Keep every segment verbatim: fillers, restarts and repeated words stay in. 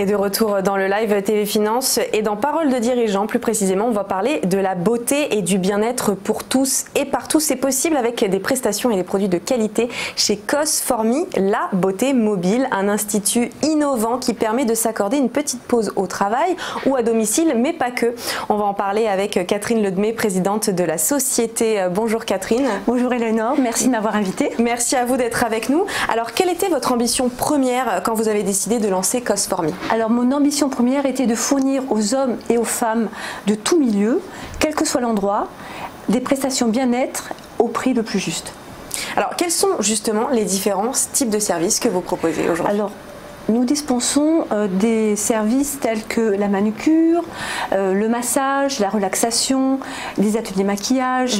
de retour dans le live T V Finance et dans Parole de dirigeants, plus précisément, on va parler de la beauté et du bien-être pour tous et partout. C'est possible avec des prestations et des produits de qualité chez Cosformy, la beauté mobile, un institut innovant qui permet de s'accorder une petite pause au travail ou à domicile, mais pas que. On va en parler avec Catherine Ledemey, présidente de la société. Bonjour Catherine. Bonjour Eleonore, merci de m'avoir invitée. Merci à vous d'être avec nous. Alors, quelle était votre ambition première quand vous avez décidé de lancer Cosformy? Alors, mon ambition première était de fournir aux hommes et aux femmes de tout milieu, quel que soit l'endroit, des prestations bien-être au prix le plus juste. Alors, quels sont justement les différents types de services que vous proposez aujourd'hui? Alors, nous dispensons euh, des services tels que la manucure, euh, le massage, la relaxation, des ateliers maquillage, mmh.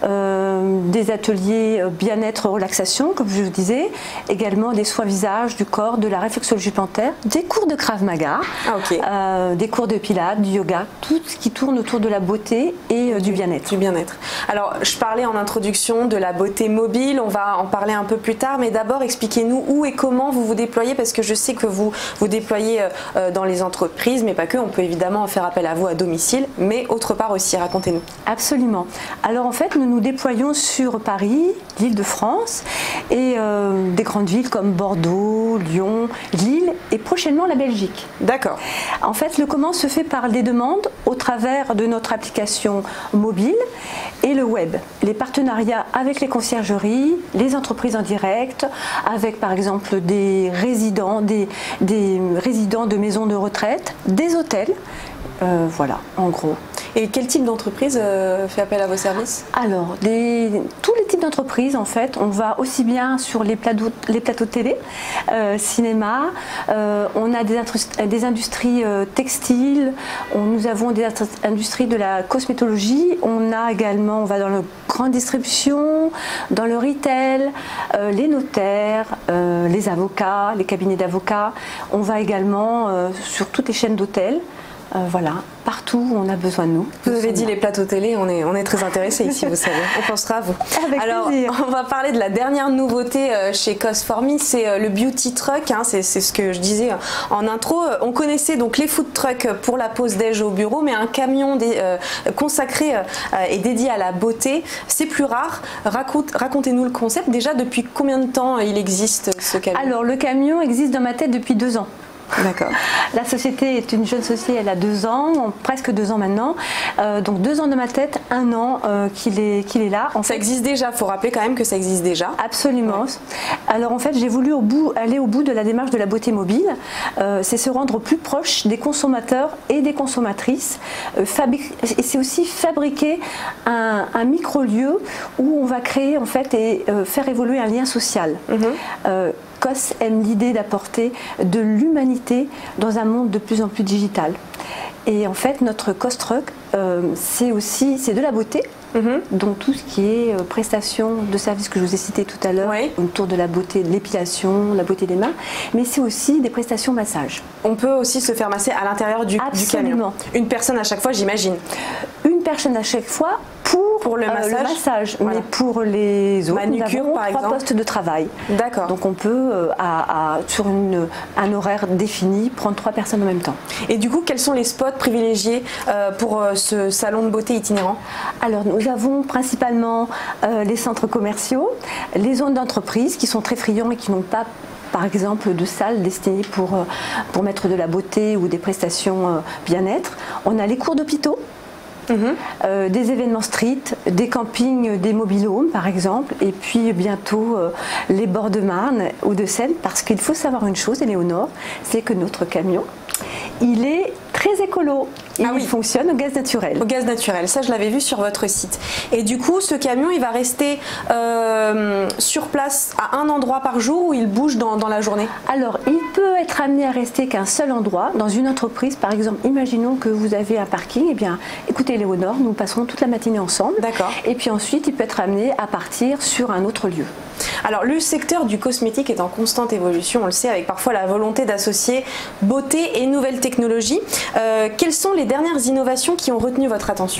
euh, des ateliers bien-être relaxation, comme je vous disais, également des soins visage, du corps, de la réflexologie plantaire, des cours de Krav Maga, ah, okay. euh, des cours de pilates, du yoga, tout ce qui tourne autour de la beauté et euh, du bien-être. Du bien-être. Alors, je parlais en introduction de la beauté mobile, on va en parler un peu plus tard, mais d'abord expliquez-nous où et comment vous vous déployez, parce que je sais que vous vous déployez dans les entreprises, mais pas que, on peut évidemment faire appel à vous à domicile, mais autre part aussi, racontez-nous. Absolument. Alors en fait, nous nous déployons sur Paris, l'Île-de-France, et euh, des grandes villes comme Bordeaux, Lyon, Lille, et prochainement la Belgique. D'accord. En fait, le comment se fait par des demandes au travers de notre application mobile et le web. Les partenariats avec les conciergeries, les entreprises en direct, avec par exemple des résidents, des, des résidents de maisons de retraite, des hôtels, euh, voilà, en gros. Et quel type d'entreprise euh, fait appel à vos services? Alors, des, tous les types d'entreprises, en fait, on va aussi bien sur les plateaux, les plateaux de télé, euh, cinéma, euh, on a des, des industries euh, textiles, on, nous avons des industries de la cosmétologie, on a également, on va dans la grande distribution, dans le retail, euh, les notaires, euh, les avocats, les cabinets d'avocats, on va également euh, sur toutes les chaînes d'hôtels. Euh, voilà, partout où on a besoin de nous. Vous avez dit les plateaux télé, on est, on est très intéressés ici, vous savez, on pensera à vous. Avec Alors, plaisir. On va parler de la dernière nouveauté chez Cosformy, c'est le Beauty Truck, hein, c'est ce que je disais en intro. On connaissait donc les food trucks pour la pause déj au bureau, mais un camion des, euh, consacré euh, et dédié à la beauté, c'est plus rare. Raconte, racontez-nous le concept. Déjà, depuis combien de temps il existe ce camion? Alors, le camion existe dans ma tête depuis deux ans. D'accord. La société est une jeune société, elle a deux ans, presque deux ans maintenant. Euh, donc deux ans de ma tête, un an euh, qu'il est, qu'il est là. En ça fait, existe déjà, il faut rappeler quand même que ça existe déjà. Absolument. Ouais. Alors en fait, j'ai voulu au bout, aller au bout de la démarche de la beauté mobile. Euh, c'est se rendre plus proche des consommateurs et des consommatrices. Euh, et c'est aussi fabriquer un, un micro-lieu où on va créer en fait et euh, faire évoluer un lien social. Mm-hmm. euh, Cos aime l'idée d'apporter de l'humanité dans un monde de plus en plus digital. Et en fait, notre Cos Truck, euh, c'est aussi c'est de la beauté. Mm-hmm. Donc tout ce qui est euh, prestations de services que je vous ai cité tout à l'heure, oui. autour de la beauté de l'épilation, la beauté des mains, mais c'est aussi des prestations massage. On peut aussi se faire masser à l'intérieur du, du camion. Une personne à chaque fois, j'imagine. Une personne à chaque fois pour, pour le massage, euh, le massage voilà. Mais pour les autres, manucure, nous avons par trois exemple. postes de travail. D'accord. Donc on peut, euh, à, à, sur une, un horaire défini, prendre trois personnes en même temps. Et du coup, quels sont les spots privilégiés euh, pour euh, ce salon de beauté itinérant? Alors nous avons principalement euh, les centres commerciaux, les zones d'entreprise qui sont très friands et qui n'ont pas par exemple de salles destinées pour, pour mettre de la beauté ou des prestations euh, bien-être. On a les cours d'hôpitaux. Mmh. Euh, des événements street, des campings, des mobil-homes par exemple, et puis bientôt euh, les bords de Marne ou de Seine, parce qu'il faut savoir une chose, Éléonore, c'est que notre camion, il est très écolo. Il ah oui. fonctionne au gaz naturel. Au gaz naturel, ça je l'avais vu sur votre site. Et du coup, ce camion, il va rester euh, sur place à un endroit par jour ou il bouge dans, dans la journée? Alors, il peut être amené à rester qu'à un seul endroit dans une entreprise. Par exemple, imaginons que vous avez un parking. Eh bien, écoutez Léonore, nous passerons toute la matinée ensemble. D'accord. Et puis ensuite, il peut être amené à partir sur un autre lieu. Alors, le secteur du cosmétique est en constante évolution, on le sait, avec parfois la volonté d'associer beauté et nouvelles technologies. Euh, quelles sont les dernières innovations qui ont retenu votre attention?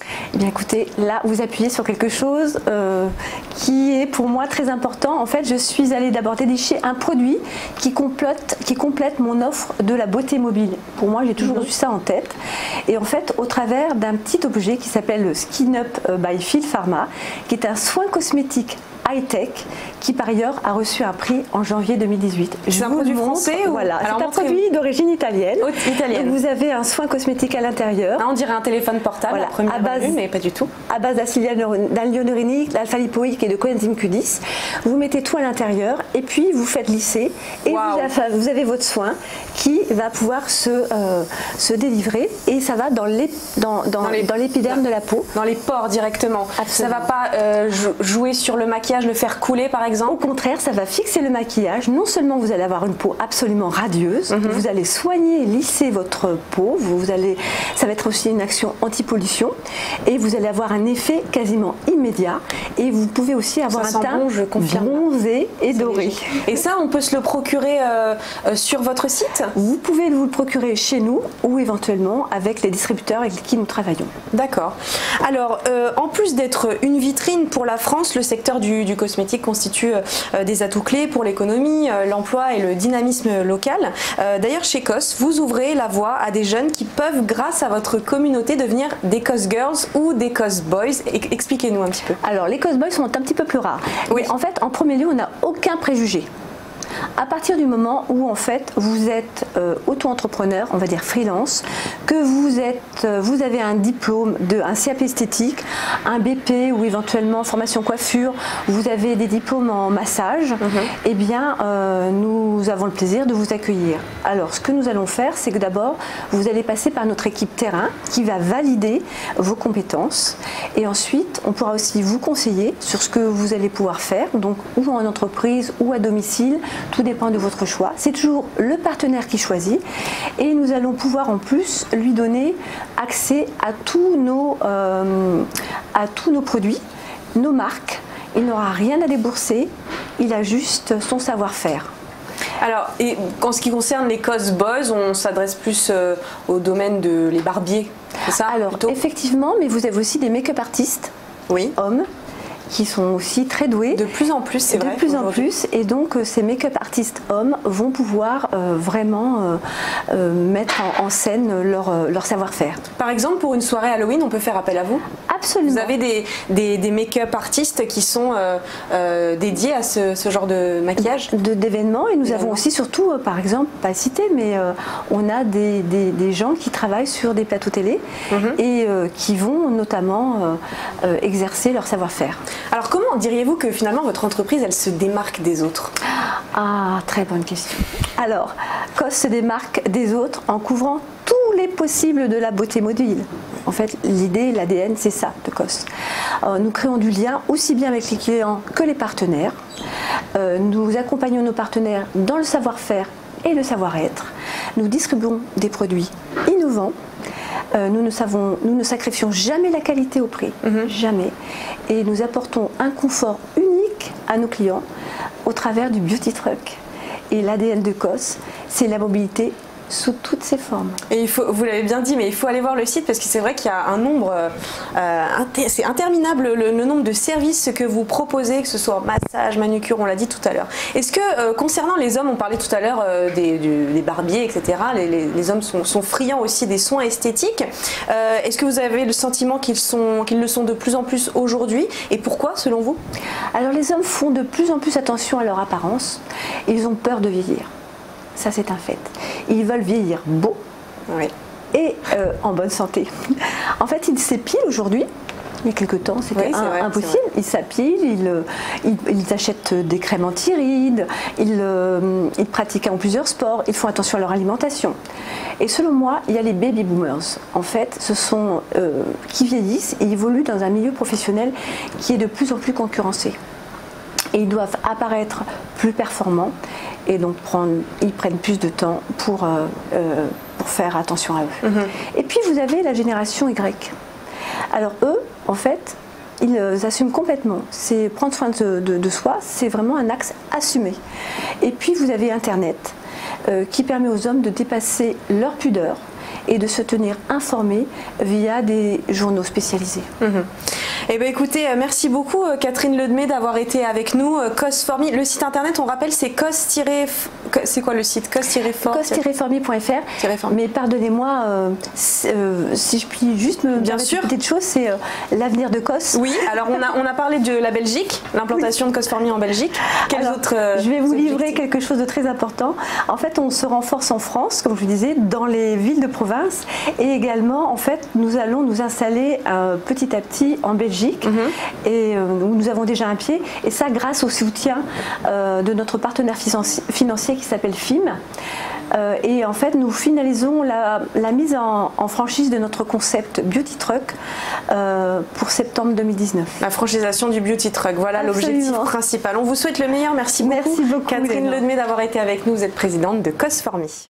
Eh bien écoutez, là vous appuyez sur quelque chose euh, qui est pour moi très important. En fait, je suis allée d'abord dénicher un produit qui complète, qui complète mon offre de la beauté mobile. Pour moi, j'ai toujours eu ça en tête. Et en fait, au travers d'un petit objet qui s'appelle le Skin Up by Phil Pharma, qui est un soin cosmétique high-tech qui par ailleurs a reçu un prix en janvier deux mille dix-huit. C'est un produit français ou... Voilà, c'est un produit d'origine italienne. italienne. Donc vous avez un soin cosmétique à l'intérieur. Ah, on dirait un téléphone portable, voilà, à première à base, vue, mais pas du tout. À base d'acide hyaluronique, d'alpha-lipoïque et de coenzyme Q dix. Vous mettez tout à l'intérieur et puis vous faites lisser et wow. vous, avez, vous avez votre soin qui va pouvoir se, euh, se délivrer et ça va dans l'épiderme dans, dans, dans de la peau. Dans les pores directement. Absolument. Ça ne va pas euh, jouer sur le maquillage, le faire couler par exemple? Au contraire, ça va fixer le maquillage. Non seulement vous allez avoir une peau absolument radieuse, mm-hmm. vous allez soigner et lisser votre peau, vous, vous allez, ça va être aussi une action anti-pollution et vous allez avoir un effet quasiment immédiat et vous pouvez aussi avoir ça un teint bon, je bronzé et doré. Léger. Et ça, on peut se le procurer euh, euh, sur votre site? Vous pouvez vous le procurer chez nous ou éventuellement avec les distributeurs avec qui nous travaillons. D'accord. Alors, euh, en plus d'être une vitrine pour la France, le secteur du, du cosmétique constitue euh, des atouts clés pour l'économie, euh, l'emploi et le dynamisme local. Euh, D'ailleurs, chez COS, vous ouvrez la voie à des jeunes qui peuvent, grâce à votre communauté, devenir des COS Girls ou des COS Boys. Expliquez-nous un petit peu. Alors, les COS Boys sont un petit peu plus rares. Oui. Mais en fait, en premier lieu, on n'a aucun préjugé. À partir du moment où en fait vous êtes euh, auto-entrepreneur, on va dire freelance, que vous êtes, euh, vous avez un diplôme de un C A P esthétique, un B P ou éventuellement formation coiffure, vous avez des diplômes en massage, mm-hmm. eh bien euh, nous avons le plaisir de vous accueillir. Alors ce que nous allons faire, c'est que d'abord vous allez passer par notre équipe terrain qui va valider vos compétences et ensuite on pourra aussi vous conseiller sur ce que vous allez pouvoir faire, donc ou en entreprise ou à domicile. Tout dépend de votre choix. C'est toujours le partenaire qui choisit et nous allons pouvoir en plus lui donner accès à tous nos, euh, à tous nos produits, nos marques. Il n'aura rien à débourser, il a juste son savoir-faire. Alors, et en ce qui concerne les COS Boys, on s'adresse plus euh, au domaine de les barbiers, c'est ça? Alors, plutôt effectivement, mais vous avez aussi des make-up artistes, oui. hommes, qui sont aussi très doués. De plus en plus, c'est vrai. De plus en plus. Et donc, ces make-up artistes hommes vont pouvoir euh, vraiment euh, euh, mettre en, en scène leur, euh, leur savoir-faire. Par exemple, pour une soirée Halloween, on peut faire appel à vous? Absolument. Vous avez des, des, des make-up artistes qui sont euh, euh, dédiés à ce, ce genre de maquillage? De, d'événements. Et nous avons aussi, surtout, euh, par exemple, pas cité, mais euh, on a des, des, des gens qui travaillent sur des plateaux télé mm-hmm. et euh, qui vont notamment euh, euh, exercer leur savoir-faire. Alors comment diriez-vous que finalement votre entreprise elle se démarque des autres? Ah, très bonne question. Alors, COS se démarque des autres en couvrant tous les possibles de la beauté mobile. En fait, l'idée, l'A D N, c'est ça de COS. Euh, nous créons du lien aussi bien avec les clients que les partenaires. Euh, nous accompagnons nos partenaires dans le savoir-faire et le savoir-être. Nous distribuons des produits innovants. Euh, nous, ne savons, nous ne sacrifions jamais la qualité au prix, mmh. jamais. Et nous apportons un confort unique à nos clients au travers du Beauty Truck. Et l'A D N de COS, c'est la mobilité sous toutes ses formes. Et il faut, vous l'avez bien dit, mais il faut aller voir le site parce que c'est vrai qu'il y a un nombre, euh, inter, c'est interminable le, le nombre de services que vous proposez, que ce soit massage, manucure, on l'a dit tout à l'heure. Est-ce que euh, concernant les hommes, on parlait tout à l'heure euh, des, du, des barbiers, et cetera. Les, les, les hommes sont, sont friands aussi des soins esthétiques. Euh, Est-ce que vous avez le sentiment qu'ils sont, qu'ils le sont de plus en plus aujourd'hui? Et pourquoi, selon vous? Alors les hommes font de plus en plus attention à leur apparence. Ils ont peur de vieillir. Ça, c'est un fait. Ils veulent vieillir beau oui. et euh, en bonne santé. En fait, ils s'épilent aujourd'hui. Il y a quelques temps, c'était oui, un, impossible. Ils s'épilent, ils, ils, ils achètent des crèmes anti-rides, ils, euh, ils pratiquent en plusieurs sports, ils font attention à leur alimentation. Et selon moi, il y a les baby boomers. En fait, ce sont euh, qui vieillissent et évoluent dans un milieu professionnel qui est de plus en plus concurrencé. Et ils doivent apparaître plus performants et donc prendre, ils prennent plus de temps pour, euh, euh, pour faire attention à eux. Mm-hmm. Et puis vous avez la génération Y. Alors eux, en fait, ils assument complètement. C'est prendre soin de, de, de soi, c'est vraiment un axe assumé. Et puis vous avez Internet euh, qui permet aux hommes de dépasser leur pudeur et de se tenir informé via des journaux spécialisés. Mmh. Eh bien, écoutez, merci beaucoup Catherine Ledemé d'avoir été avec nous. Cos for me, le site internet, on rappelle, c'est cos c'est quoi le site cos for for me point f r. Mais pardonnez-moi, euh, euh, si je puis juste me dire une petite chose, c'est euh, l'avenir de Cos. Oui, alors on a, on a parlé de la Belgique, l'implantation oui. de Cos for me en Belgique. Quels alors, autres euh, Je vais vous livrer objectifs? quelque chose de très important. En fait, on se renforce en France, comme je vous disais, dans les villes de province, et également, en fait, nous allons nous installer euh, petit à petit en Belgique, mm-hmm. et euh, où nous avons déjà un pied, et ça grâce au soutien euh, de notre partenaire financier qui s'appelle F I M. Euh, et en fait, nous finalisons la, la mise en, en franchise de notre concept Beauty Truck euh, pour septembre deux mille dix-neuf. La franchisation du Beauty Truck, voilà l'objectif principal. On vous souhaite le meilleur. Merci beaucoup, Merci beaucoup Catherine Ledemé d'avoir été avec nous. Vous êtes présidente de Cos for me.